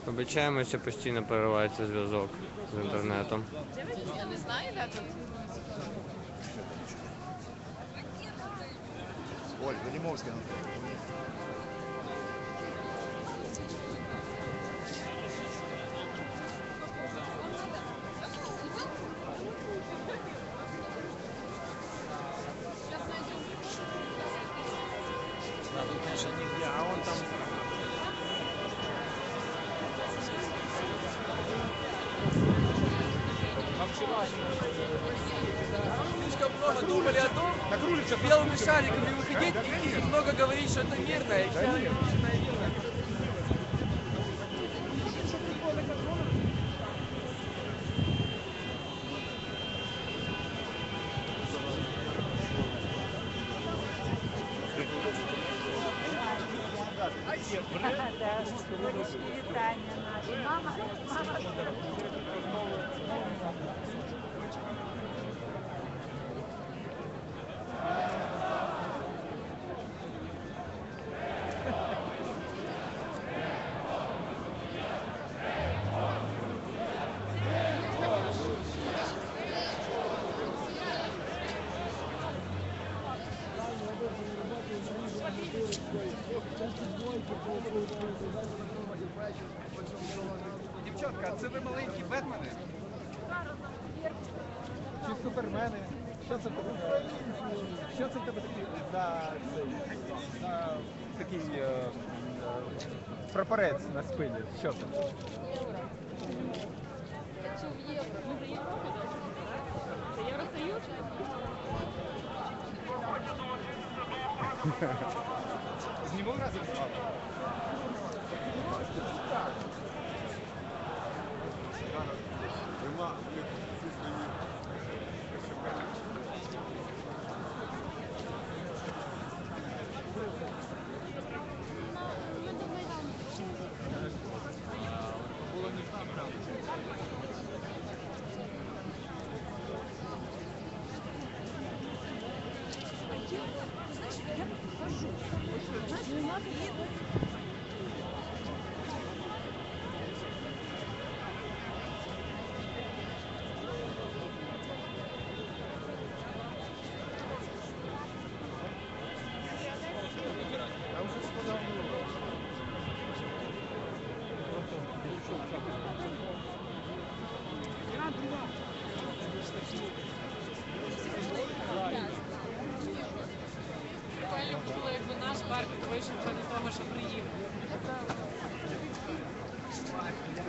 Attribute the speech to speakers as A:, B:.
A: Обичаємося, постійно переривається зв'язок з інтернетом.
B: Я не знаю, де тут.
C: Оль, Велимовська.
D: Да, тут, конечно, нигде, а он там...
E: Слишком много думали о том, что белыми шариками выходить и много говорить, что это мирное. И вся мирное дело.
F: Вітання наші. Мама.
E: Дівчатка, а це ви маленькі Бетмени? Чи супермени? Що це таке? Що це в тебе такі за такий прапорець на спині? Що це?
B: Це в Євро. Ми за Європу, так? Це Євросоюз?
E: Знімав разом? Я вже сказав.